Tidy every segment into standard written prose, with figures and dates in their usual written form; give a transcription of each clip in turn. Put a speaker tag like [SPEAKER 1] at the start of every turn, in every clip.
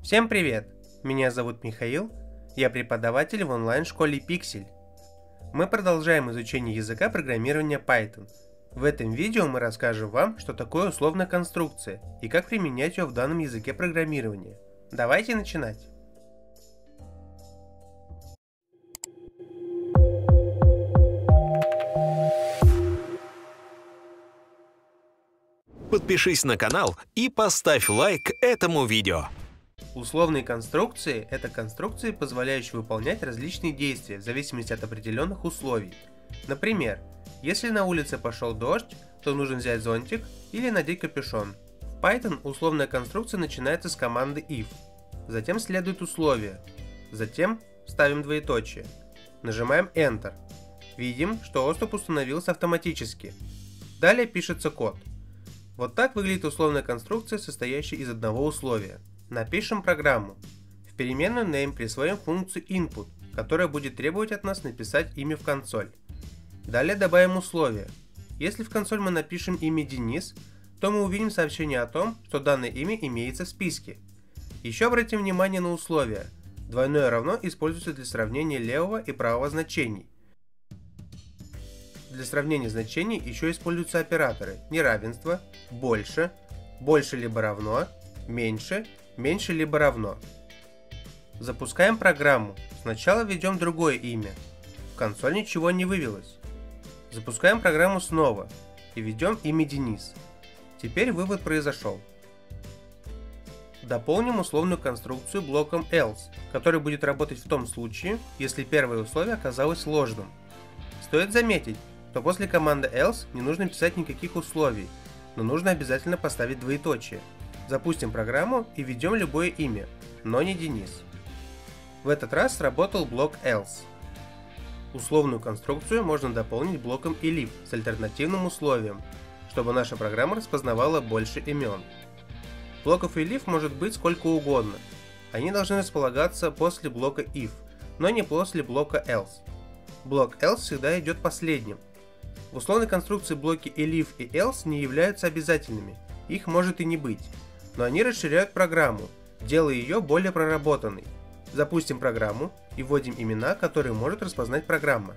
[SPEAKER 1] Всем привет! Меня зовут Михаил, я преподаватель в онлайн-школе Pixel. Мы продолжаем изучение языка программирования Python. В этом видео мы расскажем вам, что такое условная конструкция и как применять ее в данном языке программирования. Давайте начинать!
[SPEAKER 2] Подпишись на канал и поставь лайк этому видео.
[SPEAKER 1] Условные конструкции – это конструкции, позволяющие выполнять различные действия в зависимости от определенных условий. Например, если на улице пошел дождь, то нужно взять зонтик или надеть капюшон. В Python условная конструкция начинается с команды if. Затем следует условие. Затем ставим двоеточие. Нажимаем Enter. Видим, что отступ установился автоматически. Далее пишется код. Вот так выглядит условная конструкция, состоящая из одного условия. Напишем программу. В переменную name присвоим функцию input, которая будет требовать от нас написать имя в консоль. Далее добавим условие. Если в консоль мы напишем имя Денис, то мы увидим сообщение о том, что данное имя имеется в списке. Еще обратим внимание на условие. Двойное равно используется для сравнения левого и правого значений. Для сравнения значений еще используются операторы неравенство, больше, больше либо равно, меньше, меньше либо равно. Запускаем программу. Сначала введем другое имя. В консоль ничего не вывелось. Запускаем программу снова и введем имя Денис. Теперь вывод произошел. Дополним условную конструкцию блоком else, который будет работать в том случае, если первое условие оказалось ложным. Стоит заметить, что после команды else не нужно писать никаких условий, но нужно обязательно поставить двоеточие. Запустим программу и введем любое имя, но не Денис. В этот раз сработал блок else. Условную конструкцию можно дополнить блоком elif с альтернативным условием, чтобы наша программа распознавала больше имен. Блоков elif может быть сколько угодно. Они должны располагаться после блока if, но не после блока else. Блок else всегда идет последним. В условной конструкции блоки elif и else не являются обязательными, их может и не быть, но они расширяют программу, делая ее более проработанной. Запустим программу и вводим имена, которые может распознать программа.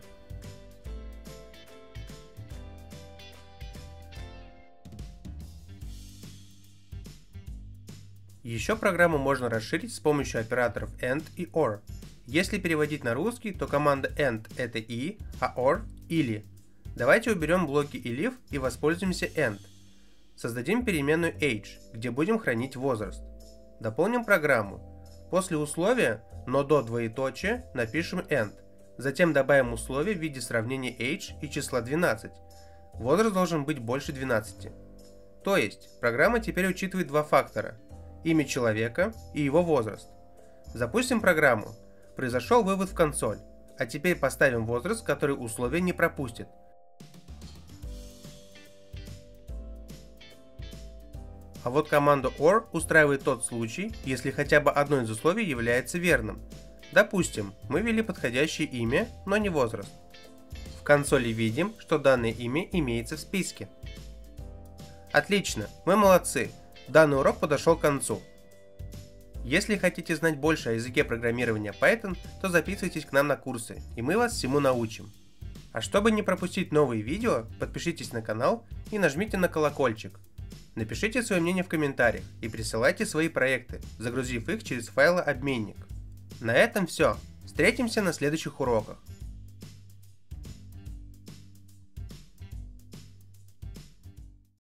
[SPEAKER 1] Еще программу можно расширить с помощью операторов AND и OR. Если переводить на русский, то команда AND это и, а OR или. Давайте уберем блоки elif и воспользуемся AND. Создадим переменную age, где будем хранить возраст. Дополним программу. После условия, но до двоеточия, напишем AND. Затем добавим условие в виде сравнения age и числа 12. Возраст должен быть больше 12. То есть, программа теперь учитывает два фактора. Имя человека и его возраст. Запустим программу. Произошел вывод в консоль. А теперь поставим возраст, который условие не пропустит. А вот команда OR устраивает тот случай, если хотя бы одно из условий является верным. Допустим, мы ввели подходящее имя, но не возраст. В консоли видим, что данное имя имеется в списке. Отлично, мы молодцы. Данный урок подошел к концу. Если хотите знать больше о языке программирования Python, то записывайтесь к нам на курсы, и мы вас всему научим. А чтобы не пропустить новые видео, подпишитесь на канал и нажмите на колокольчик. Напишите свое мнение в комментариях и присылайте свои проекты, загрузив их через файлообменник. На этом все. Встретимся на следующих уроках.